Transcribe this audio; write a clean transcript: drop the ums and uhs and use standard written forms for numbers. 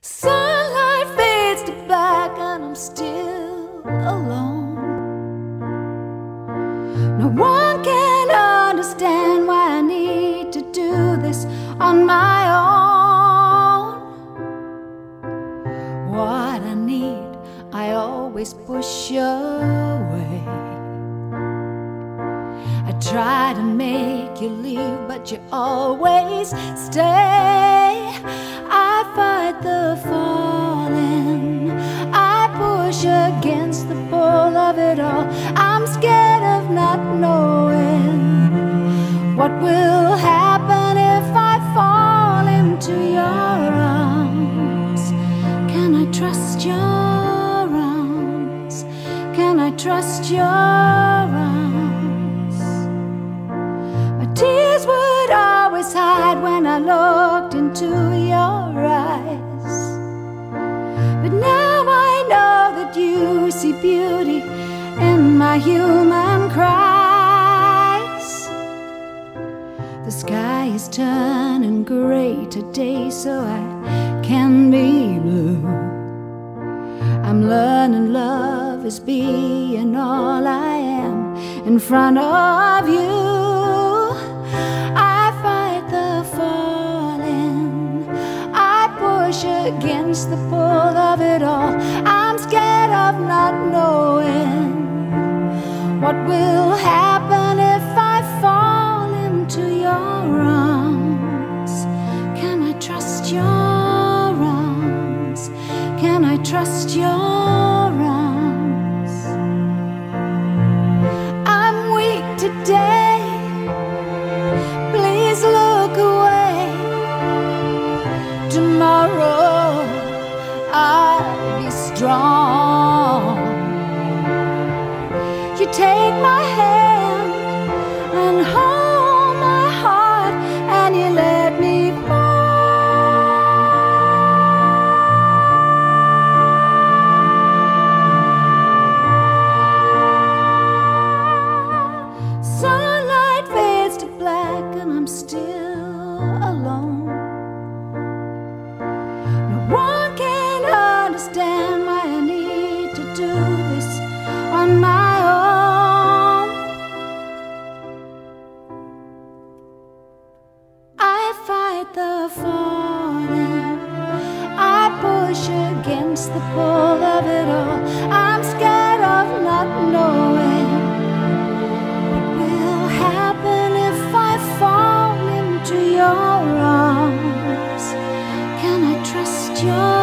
Sunlight fades to black and I'm still alone. No one can understand why I need to do this on my own. What I need, I always push away. I try to make you leave, but you always stay. I fight the falling, I push against the pull of it all. I'm scared of not knowing what will happen if I fall into your arms. Can I trust your arms? Can I trust your arms? My tears would always hide when I looked into your eyes, but now I know that you see beauty in my human cries. The sky is turning gray today, so I can be blue. I'm learning love is being all I am in front of you. I fight the falling, I push against the pull of it all. I'm scared of not knowing what will happen if I fall into your arms. Can I trust your arms? Can I trust your arms? I'm weak today, please look away. Tomorrow I'll be strong. You take my hand and hold my heart, and you let me fall. Sunlight fades to black and I'm still alone. No one can understand why I need to do this on my own. I fight the falling, I push against the pull of it all. I'm scared of not knowing what will happen if I fall into your arms. Can I trust your